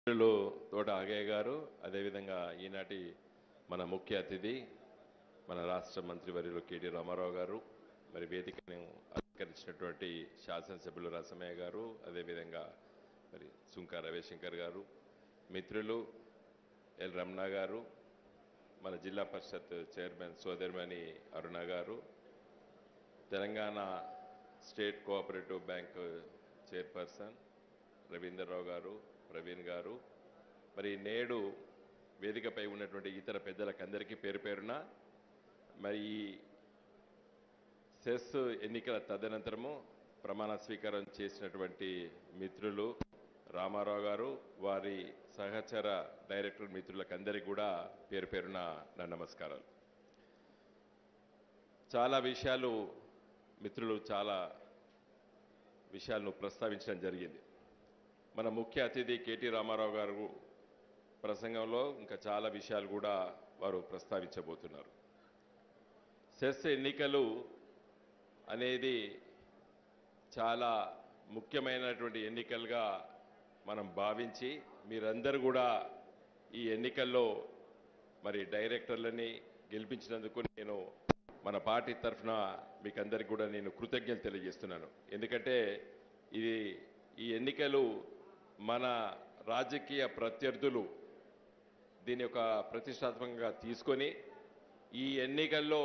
మిత్రులు తోట ఆగయ్య గారు, అదేవిధంగా ఈనాటి మన ముఖ్య అతిథి మన రాష్ట్ర మంత్రివర్యులు కేటీ రామారావు గారు, మరి వేదికను అలంకరించినటువంటి శాసనసభ్యులు రసమయ్య గారు, అదేవిధంగా మరి సుంకా రవిశంకర్ గారు, మిత్రులు ఎల్ రమణ గారు, మన జిల్లా పరిషత్ చైర్మన్ సోదరిమణి అరుణ గారు, Telangana state cooperative bank chairperson Ravinder Rao గారు, ప్రవీణ్ గారు, మరి నేడు వేదికపై ఉన్నటువంటి ఇతర పెద్దలకందరికీ పేరు పేరున మరి ఈ సెస్ ఎన్నికల తదనంతరము ప్రమాణ స్వీకారం చేసినటువంటి మిత్రులు రామారావు గారు, వారి సహచర డైరెక్టర్ మిత్రులకందరికీ కూడా పేరు పేరున నా నమస్కారాలు. చాలా విషయాలు మిత్రులు చాలా విషయాలను ప్రస్తావించడం జరిగింది. మన ముఖ్య అతిథి కేటీ రామారావు గారు ప్రసంగంలో ఇంకా చాలా విషయాలు కూడా వారు ప్రస్తావించబోతున్నారు. సెస్ ఎన్నికలు అనేది చాలా ముఖ్యమైనటువంటి ఎన్నికలుగా మనం భావించి మీరందరూ కూడా ఈ ఎన్నికల్లో మరి డైరెక్టర్లని గెలిపించినందుకు నేను మన పార్టీ తరఫున మీకు అందరికీ కూడా నేను కృతజ్ఞతలు తెలియజేస్తున్నాను. ఎందుకంటే ఈ ఎన్నికలు మన రాజకీయ ప్రత్యర్థులు దీని యొక్క ప్రతిష్టాత్మకంగా తీసుకొని ఈ ఎన్నికల్లో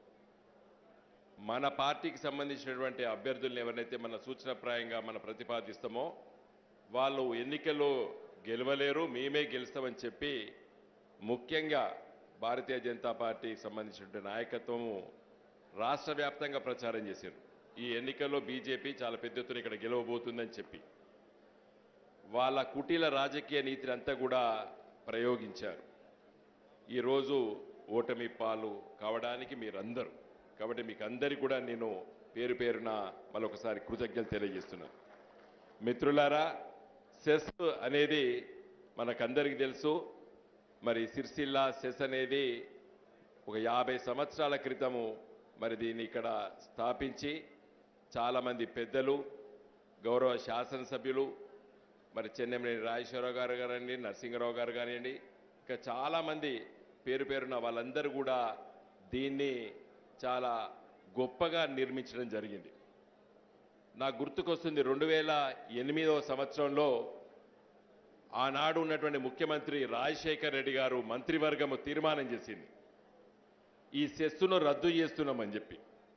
మన పార్టీకి సంబంధించినటువంటి అభ్యర్థులను ఎవరైతే మన సూచనప్రాయంగా మనం ప్రతిపాదిస్తామో వాళ్ళు ఎన్నికల్లో గెలవలేరు, మేమే గెలుస్తామని చెప్పి ముఖ్యంగా భారతీయ జనతా పార్టీకి సంబంధించినటువంటి నాయకత్వము రాష్ట్ర వ్యాప్తంగా ప్రచారం చేశారు. ఈ ఎన్నికల్లో బీజేపీ చాలా పెద్ద ఎత్తున ఇక్కడ గెలవబోతుందని చెప్పి వాళ్ళ కుటీల రాజకీయ నీతిని అంతా కూడా ప్రయోగించారు. ఈరోజు ఓటమి పాలు కావడానికి మీరందరూ, కాబట్టి మీకు అందరికీ కూడా నేను పేరు పేరున మరొకసారి కృతజ్ఞతలు తెలియజేస్తున్నాను. మిత్రులారా, సెస్ అనేది మనకందరికీ తెలుసు. మరి సిరిసిల్ల సెస్ అనేది ఒక 50 సంవత్సరాల క్రితము మరి దీన్ని ఇక్కడ స్థాపించి చాలామంది పెద్దలు, గౌరవ శాసనసభ్యులు, మరి చెన్నమనేని రాజేశ్వరరావు గారు కానివ్వండి, నరసింహరావు గారు కానివ్వండి, ఇంకా చాలామంది పేరు పేరున వాళ్ళందరూ కూడా దీన్ని చాలా గొప్పగా నిర్మించడం జరిగింది. నాకు గుర్తుకొస్తుంది 2008వ సంవత్సరంలో ఆనాడు ఉన్నటువంటి ముఖ్యమంత్రి రాజశేఖర్ రెడ్డి గారు మంత్రివర్గము తీర్మానం చేసింది ఈ సెస్సును రద్దు చేస్తున్నామని చెప్పి.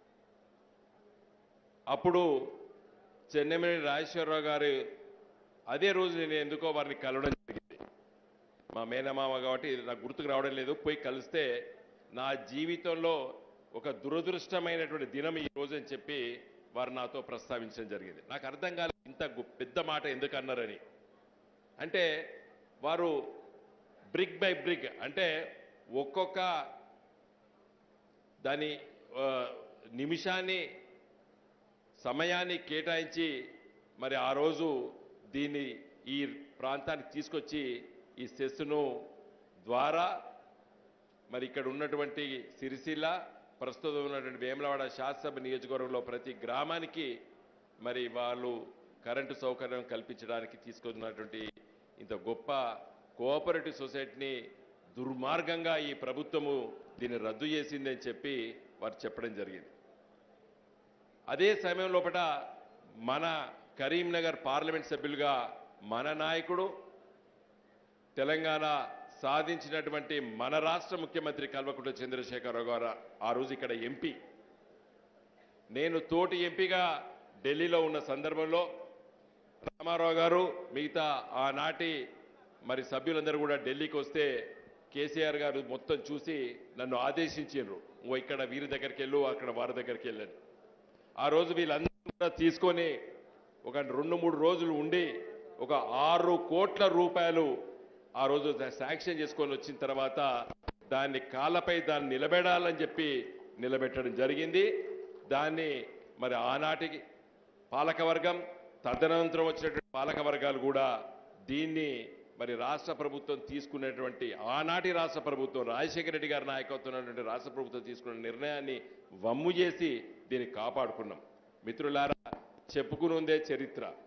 అప్పుడు చెన్నమనేని రాజేశ్వరరావు గారు అదే రోజు నేను ఎందుకో వారిని కలవడం జరిగింది. మా మేనమామ కాబట్టి నాకు గుర్తుకు రావడం లేదు. పోయి కలిస్తే నా జీవితంలో ఒక దురదృష్టమైనటువంటి దినం ఈ రోజు అని చెప్పి వారు నాతో ప్రస్తావించడం జరిగింది. నాకు అర్థం కాలేదు ఇంత పెద్ద మాట ఎందుకు అన్నారని. అంటే వారు బ్రిక్ బై బ్రిక్, అంటే ఒక్కొక్క దాని నిమిషాన్ని సమయాన్ని కేటాయించి మరి ఆ రోజు దీన్ని ఈ ప్రాంతానికి తీసుకొచ్చి ఈ సెస్సును ద్వారా మరి ఇక్కడ ఉన్నటువంటి సిరిసిల్ల, ప్రస్తుతం ఉన్నటువంటి వేములవాడ శాసనసభ నియోజకవర్గంలో ప్రతి గ్రామానికి మరి వాళ్ళు కరెంటు సౌకర్యం కల్పించడానికి తీసుకొస్తున్నటువంటి ఇంత గొప్ప కోఆపరేటివ్ సొసైటీని దుర్మార్గంగా ఈ ప్రభుత్వము దీన్ని రద్దు చేసిందని చెప్పి వారు చెప్పడం జరిగింది. అదే సమయం లోపల మన కరీంనగర్ పార్లమెంట్ సభ్యులుగా మన నాయకుడు, తెలంగాణ సాధించినటువంటి మన రాష్ట్ర ముఖ్యమంత్రి కల్వకుంట్ల చంద్రశేఖరరావు గారు ఆ రోజు ఇక్కడ ఎంపీ, నేను తోటి ఎంపీగా ఢిల్లీలో ఉన్న సందర్భంలో రామారావు గారు మిగతా ఆనాటి మరి సభ్యులందరూ కూడా ఢిల్లీకి వస్తే కేసీఆర్ గారు మొత్తం చూసి నన్ను ఆదేశించారు, ఓ ఇక్కడ వీరి దగ్గరికి వెళ్ళు, అక్కడ వారి దగ్గరికి వెళ్ళని. ఆ రోజు వీళ్ళందరూ కూడా తీసుకొని ఒక 2-3 రోజులు ఉండి ఒక 6 కోట్ల రూపాయలు ఆ రోజు శాంక్షన్ చేసుకొని వచ్చిన తర్వాత దాన్ని కాళ్ళపై దాన్ని నిలబెడాలని చెప్పి నిలబెట్టడం జరిగింది. దాన్ని మరి ఆనాటికి పాలకవర్గం, తదనంతరం వచ్చినటువంటి పాలక వర్గాలు కూడా దీన్ని మరి రాష్ట్ర ప్రభుత్వం తీసుకునేటువంటి ఆనాటి రాష్ట్ర ప్రభుత్వం రాజశేఖర రెడ్డి గారి నాయకత్వంలో ఉన్నటువంటి రాష్ట్ర ప్రభుత్వం తీసుకున్న నిర్ణయాన్ని వమ్ము చేసి దీన్ని కాపాడుకున్నాం. మిత్రులారా, చెప్పుకునుందే చరిత్ర.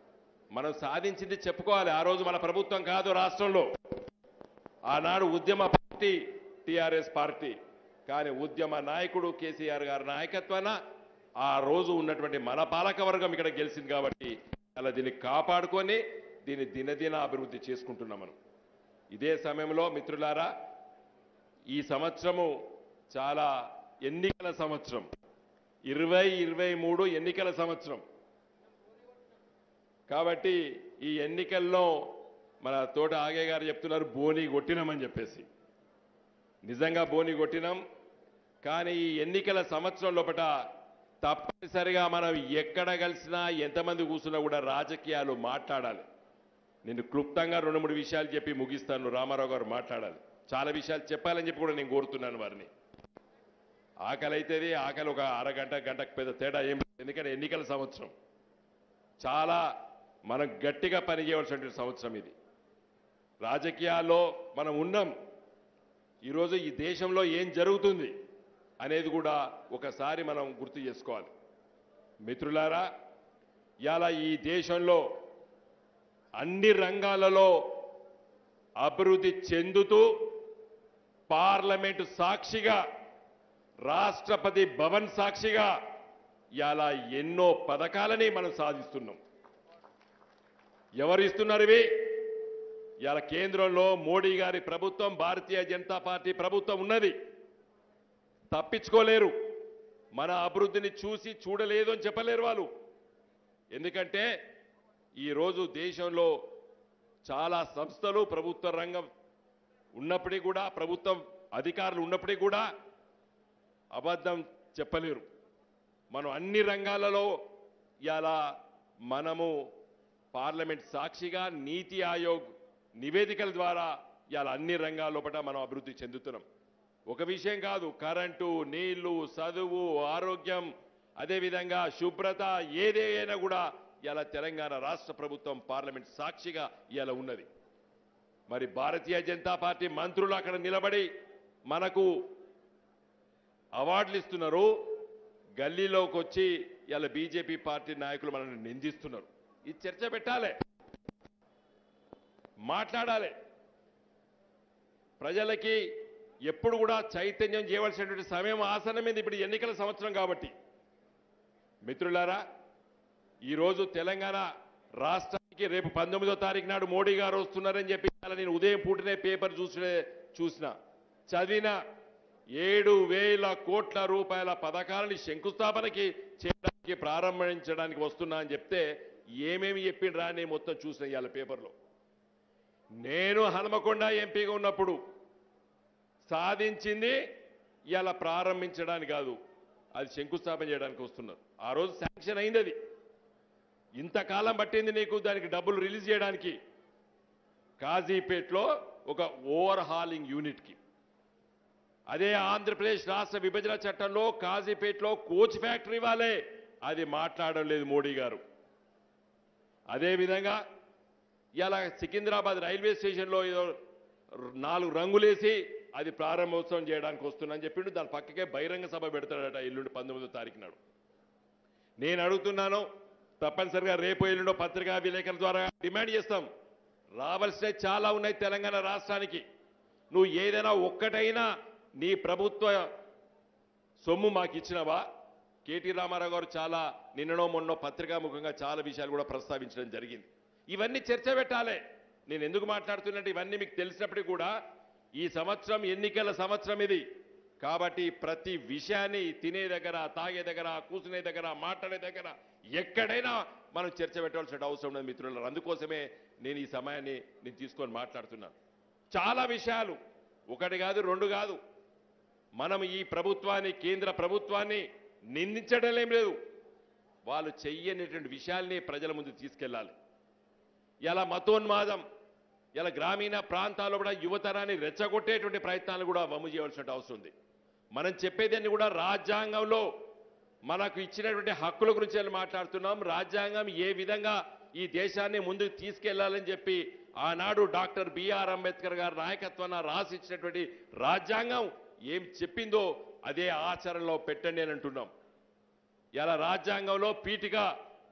మనం సాధించింది చెప్పుకోవాలి. ఆ రోజు మన ప్రభుత్వం కాదు రాష్ట్రంలో, ఆనాడు ఉద్యమ పార్టీ టిఆర్ఎస్ పార్టీ. కానీ ఉద్యమ నాయకుడు కేసీఆర్ గారి నాయకత్వాన ఆ రోజు ఉన్నటువంటి మన పాలకవర్గం ఇక్కడ గెలిచింది. కాబట్టి అలా దీన్ని కాపాడుకొని దీన్ని దినదిన అభివృద్ధి చేసుకుంటున్నాం మనం. ఇదే సమయంలో మిత్రులారా, ఈ సంవత్సరము చాలా ఎన్నికల సంవత్సరం, 2023 ఎన్నికల సంవత్సరం. కాబట్టి ఈ ఎన్నికల్లో మన తోట ఆగే గారు చెప్తున్నారు బోని కొట్టినామని చెప్పేసి. నిజంగా బోని కొట్టినాం. కానీ ఈ ఎన్నికల సంవత్సరం లోపల తప్పనిసరిగా మనం ఎక్కడ కలిసినా ఎంతమంది కూర్చున్నా కూడా రాజకీయాలు మాట్లాడాలి. నేను క్లుప్తంగా 2-3 విషయాలు చెప్పి ముగిస్తాను. రామారావు గారు మాట్లాడాలి. చాలా విషయాలు చెప్పాలని చెప్పి కూడా నేను కోరుతున్నాను వారిని. ఆకలి అయితేది, ఆకలి ఒక అరగంట గంటకు పెద్ద తేడా ఏం లేదు. ఎందుకంటే ఎన్నికల సంవత్సరం చాలా మనం గట్టిగా పనిచేయవలసిన సంవత్సరం ఇది. రాజకీయాల్లో మనం ఉన్నాం. ఈరోజు ఈ దేశంలో ఏం జరుగుతుంది అనేది కూడా ఒకసారి మనం గుర్తు చేసుకోవాలి. మిత్రులారా, ఇలా ఈ దేశంలో అన్ని రంగాలలో అభివృద్ధి చెందుతూ పార్లమెంటు సాక్షిగా, రాష్ట్రపతి భవన్ సాక్షిగా ఇలా ఎన్నో పథకాలని మనం సాధిస్తున్నాం. ఎవరు ఇస్తున్నారు ఇవి? ఇలా కేంద్రంలో మోడీ గారి ప్రభుత్వం, భారతీయ జనతా పార్టీ ప్రభుత్వం ఉన్నది. తప్పించుకోలేరు. మన అభివృద్ధిని చూసి చూడలేదు అని చెప్పలేరు వాళ్ళు. ఎందుకంటే ఈరోజు దేశంలో చాలా సంస్థలు ప్రభుత్వ రంగం ఉన్నప్పటికీ కూడా, ప్రభుత్వం అధికారులు ఉన్నప్పటికీ కూడా అబద్ధం చెప్పలేరు. మనం అన్ని రంగాలలో ఇలా మనము పార్లమెంట్ సాక్షిగా, నీతి ఆయోగ్ నివేదికల ద్వారా ఇలా అన్ని రంగాల లోపల మనం అభివృద్ధి చెందుతున్నాం. ఒక విషయం కాదు, కరెంటు, నీళ్లు, చదువు, ఆరోగ్యం, అదేవిధంగా శుభ్రత, ఏదైనా కూడా ఇలా తెలంగాణ రాష్ట్ర ప్రభుత్వం పార్లమెంట్ సాక్షిగా ఇలా ఉన్నది. మరి భారతీయ జనతా పార్టీ మంత్రులు అక్కడ నిలబడి మనకు అవార్డులు ఇస్తున్నారు. గల్లీలోకి వచ్చి ఇలా బీజేపీ పార్టీ నాయకులు మనల్ని నిందిస్తున్నారు. ఈ చర్చ పెట్టాలి, మాట్లాడాలి. ప్రజలకి ఎప్పుడు కూడా చైతన్యం చేయవలసినటువంటి సమయం ఆసనమైంది. ఇప్పుడు ఎన్నికల సంవత్సరం కాబట్టి మిత్రులారా, ఈరోజు తెలంగాణ రాష్ట్రానికి రేపు 19వ తారీఖు నాడు మోడీ గారు వస్తున్నారని చెప్పి నేను ఉదయం పూటనే పేపర్ చూసిన చదివిన 7,000 కోట్ల రూపాయల పథకాలని శంకుస్థాపనకి చేయడానికి ప్రారంభించడానికి వస్తున్నా అని చెప్తే ఏమేమి చెప్పిండ్రా అని మొత్తం చూసిన ఇవాళ పేపర్లో. నేను హనుమకొండ ఎంపీగా ఉన్నప్పుడు సాధించింది ఇవాళ ప్రారంభించడానికి కాదు, అది శంకుస్థాపన చేయడానికి వస్తున్నారు. ఆ రోజు శాంక్షన్ అయింది. అది ఇంతకాలం పట్టింది నీకు దానికి డబ్బులు రిలీజ్ చేయడానికి. కాజీపేట్లో ఒక ఓవర్ హాలింగ్ యూనిట్కి, అదే ఆంధ్రప్రదేశ్ రాష్ట్ర విభజన చట్టంలో కాజీపేట్లో కోచ్ ఫ్యాక్టరీ ఇవ్వాలి, అది మాట్లాడడం లేదు మోడీ గారు. అదేవిధంగా ఇలా సికింద్రాబాద్ రైల్వే స్టేషన్లో ఏదో 4 రంగులేసి అది ప్రారంభోత్సవం చేయడానికి వస్తుందని చెప్పిండు. దాని పక్కకే బహిరంగ సభ పెడతాడట ఎల్లుండి 19వ తారీఖు నాడు. నేను అడుగుతున్నాను, తప్పనిసరిగా రేపు ఎల్లుండో పత్రికా విలేకరుల ద్వారా డిమాండ్ చేస్తాం. రావాల్సినవి చాలా ఉన్నాయి తెలంగాణ రాష్ట్రానికి. నువ్వు ఏదైనా ఒక్కటైనా నీ ప్రభుత్వ సొమ్ము మాకు ఇచ్చినవా? కేటీ రామారావు గారు చాలా నిన్ననో మొన్నో పత్రికాముఖంగా చాలా విషయాలు కూడా ప్రస్తావించడం జరిగింది. ఇవన్నీ చర్చ పెట్టాలి. నేను ఎందుకు మాట్లాడుతున్నట్టు ఇవన్నీ మీకు తెలిసినప్పటికీ కూడా ఈ సంవత్సరం ఎన్నికల సంవత్సరం ఇది. కాబట్టి ప్రతి విషయాన్ని తినే దగ్గర, తాగే దగ్గర, కూర్చునే దగ్గర, మాట్లాడే దగ్గర ఎక్కడైనా మనం చర్చ పెట్టవలసిన అవసరం ఉన్నది మిత్రులారా. అందుకోసమే నేను ఈ సమయాన్ని తీసుకొని మాట్లాడుతున్నాను. చాలా విషయాలు, ఒకటి కాదు, 2 కాదు. మనం ఈ ప్రభుత్వాన్ని, కేంద్ర ప్రభుత్వాన్ని నిందించడం లేదు. వాళ్ళు చెయ్యనిటువంటి విషయాల్ని ప్రజల ముందు తీసుకెళ్లాలి. ఇలా మతోన్మాదం, ఇలా గ్రామీణ ప్రాంతాల్లో కూడా యువతరాన్ని రెచ్చగొట్టేటువంటి ప్రయత్నాలు కూడా వమ్ము చేయవలసిన అవసరం ఉంది. మనం చెప్పేదాన్ని కూడా రాజ్యాంగంలో మనకు ఇచ్చినటువంటి హక్కుల గురించి మాట్లాడుతున్నాం. రాజ్యాంగం ఏ విధంగా ఈ దేశాన్ని ముందుకు తీసుకెళ్లాలని చెప్పి ఆనాడు డాక్టర్ బిఆర్ అంబేద్కర్ గారి నాయకత్వాన రాసిచ్చినటువంటి రాజ్యాంగం ఏం చెప్పిందో అదే ఆచరణలో పెట్టండి అని అంటున్నాం. ఇలా రాజ్యాంగంలో పీఠిక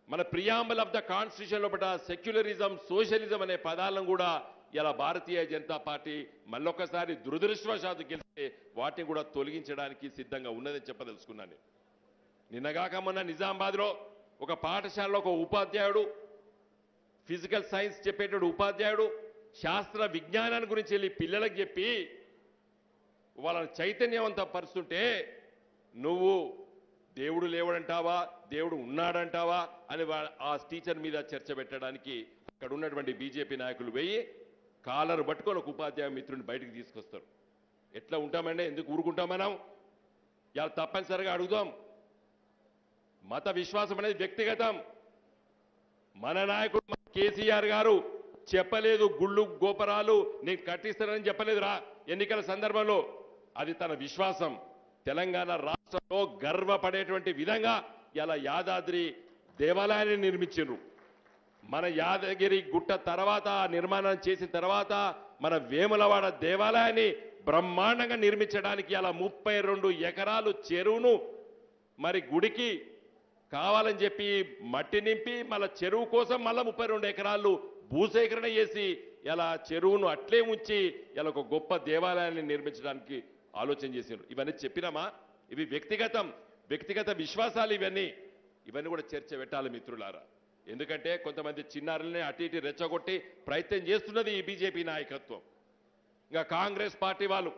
మన ప్రియాంబల్ ఆఫ్ ద కాన్స్టిట్యూషన్ లోపల సెక్యులరిజం సోషలిజం అనే పదాలను కూడా ఇలా భారతీయ జనతా పార్టీ మళ్ళొక్కసారి దురదృష్టవశాత్తు గెలిస్తే వాటిని కూడా తొలగించడానికి సిద్ధంగా ఉన్నదని చెప్పదలుచుకున్నాను. నిన్నగాక మొన్న నిజామాబాద్లో ఒక పాఠశాలలో ఒక ఉపాధ్యాయుడు ఫిజికల్ సైన్స్ చెప్పేటప్పుడు ఉపాధ్యాయుడు శాస్త్ర విజ్ఞానాన్ని గురించి వెళ్ళి పిల్లలకు చెప్పి వాళ్ళని చైతన్యవంతం పరుస్తుంటే నువ్వు దేవుడు లేవడంటావా దేవుడు ఉన్నాడంటావా అని ఆ టీచర్ మీద చర్చ పెట్టడానికి అక్కడ ఉన్నటువంటి బీజేపీ నాయకులు వెయ్యి కాలర్ పట్టుకొని ఒక ఉపాధ్యాయ మిత్రుని బయటకు తీసుకొస్తారు. ఎట్లా ఉంటామంటే ఎందుకు ఊరుకుంటాం మనం? ఇలా తప్పనిసరిగా అడుగుదాం. మత విశ్వాసం అనేది వ్యక్తిగతం. మన నాయకుడు కేసీఆర్ గారు చెప్పలేదు గుళ్ళు గోపురాలు నేను కట్టిస్తానని చెప్పలేదురా ఎన్నికల సందర్భంలో. అది తన విశ్వాసం. తెలంగాణ రాష్ట్రంలో గర్వపడేటువంటి విధంగా ఇలా యాదాద్రి దేవాలయాన్ని నిర్మించారు. మన యాదగిరి గుట్ట తర్వాత నిర్మాణం చేసిన తర్వాత మన వేములవాడ దేవాలయాన్ని బ్రహ్మాండంగా నిర్మించడానికి ఇలా 32 ఎకరాలు చెరువును మరి గుడికి కావాలని చెప్పి మట్టి నింపి మళ్ళా చెరువు కోసం మళ్ళా 32 ఎకరాలు భూసేకరణ చేసి ఇలా చెరువును అట్లే ఉంచి ఇలా ఒక గొప్ప దేవాలయాన్ని నిర్మించడానికి ఆలోచన చేశారు. ఇవన్నీ చెప్పినామా? ఇవి వ్యక్తిగత విశ్వాసాలు. ఇవన్నీ కూడా చర్చ పెట్టాలి మిత్రులారా. ఎందుకంటే కొంతమంది చిన్నారుల్ని అటు ఇటు రెచ్చగొట్టి ప్రయత్నం చేస్తున్నది ఈ బీజేపీ నాయకత్వం. ఇంకా కాంగ్రెస్ పార్టీ వాళ్ళు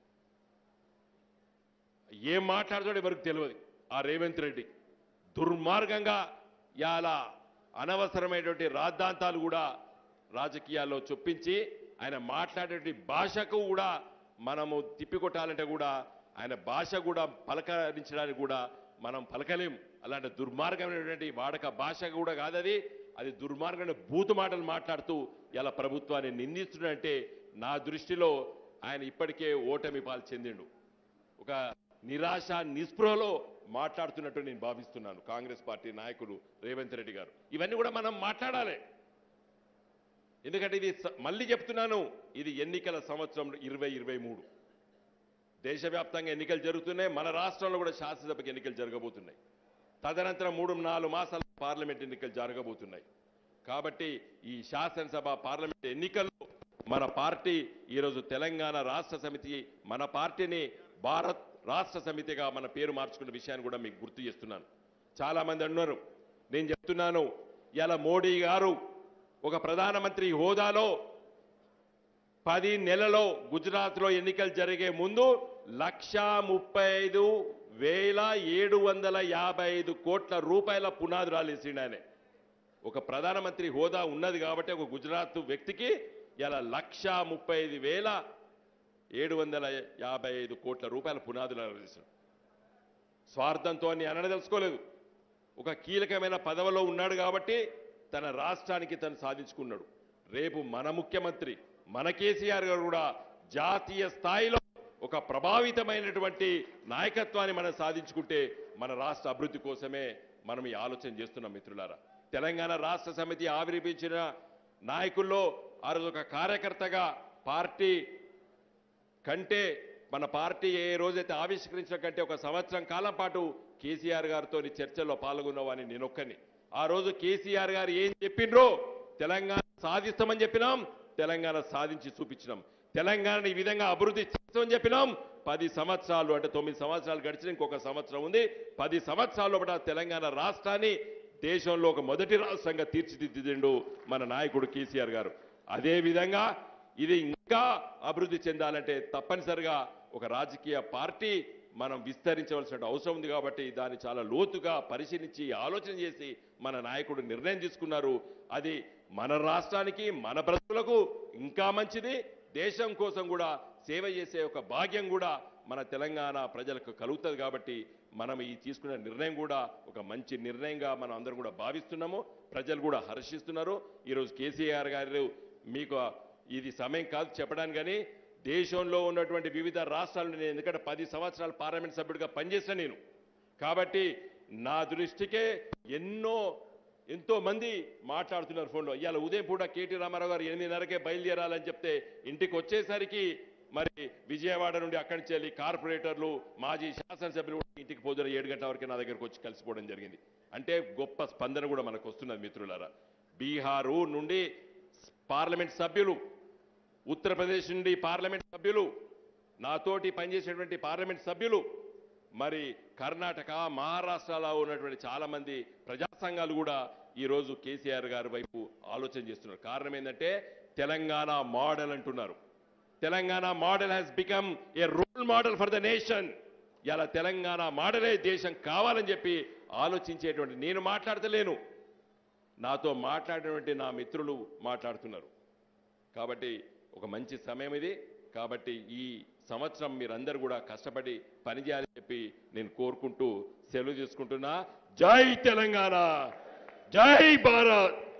ఏం మాట్లాడుతాడో ఎవరికి తెలియదు. ఆ రేవంత్ రెడ్డి దుర్మార్గంగా ఇలా అనవసరమైనటువంటి రాద్ధాంతాలు కూడా రాజకీయాల్లో చొప్పించి ఆయన మాట్లాడేటువంటి భాషకు కూడా మనము తిప్పికొట్టాలంటే కూడా ఆయన భాష కూడా పలకరించడానికి కూడా మనం పలకలేం. అలాంటి దుర్మార్గమైనటువంటి వాడక భాష కూడా కాదది. అది దుర్మార్గమైన బూతు మాటలు మాట్లాడుతూ ఇలా ప్రభుత్వాన్ని నిందిస్తున్నాడంటే నా దృష్టిలో ఆయన ఇప్పటికే ఓటమి పాలు చెందిండు. ఒక నిరాశ నిస్పృహలో మాట్లాడుతున్నట్టు నేను భావిస్తున్నాను కాంగ్రెస్ పార్టీ నాయకులు రేవంత్ రెడ్డి గారు. ఇవన్నీ కూడా మనం మాట్లాడాలి. ఎందుకంటే ఇది మళ్ళీ చెప్తున్నాను, ఇది ఎన్నికల సంవత్సరం 2023. దేశవ్యాప్తంగా ఎన్నికలు జరుగుతున్నాయి. మన రాష్ట్రంలో కూడా శాసనసభకి ఎన్నికలు జరగబోతున్నాయి. తదనంతరం 3-4 మాసాల పార్లమెంట్ ఎన్నికలు జరగబోతున్నాయి. కాబట్టి ఈ శాసనసభ పార్లమెంట్ ఎన్నికల్లో మన పార్టీ ఈరోజు తెలంగాణ రాష్ట్ర సమితి మన పార్టీని భారత్ రాష్ట్ర సమితిగా మన పేరు మార్చుకున్న విషయాన్ని కూడా మీకు గుర్తు చేస్తున్నాను. చాలా మంది అన్నారు, నేను చెప్తున్నాను ఇలా మోడీ గారు ఒక ప్రధానమంత్రి హోదాలో 10 నెలలో గుజరాత్లో ఎన్నికలు జరిగే ముందు 1,35,755 కోట్ల రూపాయల పునాదురాలు వేసిండు ఆయన. ఒక ప్రధానమంత్రి హోదా ఉన్నది కాబట్టి ఒక గుజరాత్ వ్యక్తికి ఇలా 1,35,755 కోట్ల రూపాయల పునాదురాలు వేశాడు. స్వార్థంతో అని అనదలుచుకోలేదు. ఒక కీలకమైన పదవిలో ఉన్నాడు కాబట్టి తన రాష్ట్రానికి తను సాధించుకున్నాడు. రేపు మన ముఖ్యమంత్రి మన కేసీఆర్ గారు కూడా జాతీయ స్థాయిలో ఒక ప్రభావితమైనటువంటి నాయకత్వాన్ని మనం సాధించుకుంటే మన రాష్ట్ర అభివృద్ధి కోసమే మనం ఈ ఆలోచన చేస్తున్నాం మిత్రులారా. తెలంగాణ రాష్ట్ర సమితి ఆవిర్భవించిన నాయకుల్లో ఆ రోజు ఒక కార్యకర్తగా పార్టీ కంటే మన పార్టీ ఏ రోజైతే ఆవిష్కరించిన కంటే ఒక సంవత్సరం కాలం పాటు కేసీఆర్ గారితో చర్చల్లో పాల్గొన్నవాని నేనొక్కని. ఆ రోజు కేసీఆర్ గారు ఏం చెప్పిండ్రో తెలంగాణ సాధిస్తామని చెప్పినాం, తెలంగాణ సాధించి చూపించినాం. తెలంగాణని ఈ విధంగా అభివృద్ధి చేస్తామని చెప్పినాం. 10 సంవత్సరాలు అంటే 9 సంవత్సరాలు గడిచిన ఇంకొక సంవత్సరం ఉంది. 10 సంవత్సరాల్లో కూడా తెలంగాణ రాష్ట్రాన్ని దేశంలో ఒక మొదటి రాష్ట్రంగా తీర్చిదిద్దిండు మన నాయకుడు కేసీఆర్ గారు. అదే విధంగా ఇది ఇంకా అభివృద్ధి చెందాలంటే తప్పనిసరిగా ఒక రాజకీయ పార్టీ మనం విస్తరించవలసిన అవసరం ఉంది. కాబట్టి దాన్ని చాలా లోతుగా పరిశీలించి ఆలోచన చేసి మన నాయకుడు నిర్ణయం తీసుకున్నారు. అది మన రాష్ట్రానికి మన ప్రజలకు ఇంకా మంచిది. దేశం కోసం కూడా సేవ చేసే ఒక భాగ్యం కూడా మన తెలంగాణ ప్రజలకు కలుగుతుంది. కాబట్టి మనం ఈ తీసుకున్న నిర్ణయం కూడా ఒక మంచి నిర్ణయంగా మనం అందరం కూడా భావిస్తున్నాము. ప్రజలు కూడా హర్షిస్తున్నారు. ఈరోజు కేసీఆర్ గారు మీకు ఇది సమయం కాదు చెప్పడానికి, కానీ దేశంలో ఉన్నటువంటి వివిధ రాష్ట్రాలను నేను ఎందుకంటే 10 సంవత్సరాలు పార్లమెంట్ సభ్యుడిగా పనిచేశాను నేను. కాబట్టి నా దృష్టికే ఎంతో మంది మాట్లాడుతున్నారు ఫోన్లో. ఇవాళ ఉదయం పూట కేటీ రామారావు గారు 8:30కే బయలుదేరాలని చెప్తే ఇంటికి వచ్చేసరికి మరి విజయవాడ నుండి అక్కడి నుంచి వెళ్ళి కార్పొరేటర్లు మాజీ శాసనసభ్యులు కూడా ఇంటికి పొద్దున 7 గంటల వరకు నా దగ్గరకు వచ్చి కలిసిపోవడం జరిగింది. అంటే గొప్ప స్పందన కూడా మనకు వస్తున్నది మిత్రులారా. బీహారు నుండి పార్లమెంట్ సభ్యులు, ఉత్తరప్రదేశ్ నుండి పార్లమెంట్ సభ్యులు, నాతోటి పనిచేసేటువంటి పార్లమెంట్ సభ్యులు, మరి కర్ణాటక, మహారాష్ట్రలో ఉన్నటువంటి చాలా మంది ప్రజా సంఘాలు కూడా ఈరోజు కేసీఆర్ గారి వైపు ఆలోచన చేస్తున్నారు. కారణం ఏంటంటే తెలంగాణ మోడల్ అంటున్నారు. Telangana model has become a role model for the nation. ఇలా తెలంగాణ మోడలే దేశం కావాలని చెప్పి ఆలోచించేటువంటి, నేను మాట్లాడతలేను, నాతో మాట్లాడినటువంటి నా మిత్రులు మాట్లాడుతున్నారు. కాబట్టి ఒక మంచి సమయం ఇది. కాబట్టి ఈ సంవత్సరం మీరందరూ కూడా కష్టపడి పనిచేయాలని చెప్పి నేను కోరుకుంటూ సెలవు తీసుకుంటున్నా. జై తెలంగాణ, జై భారత్.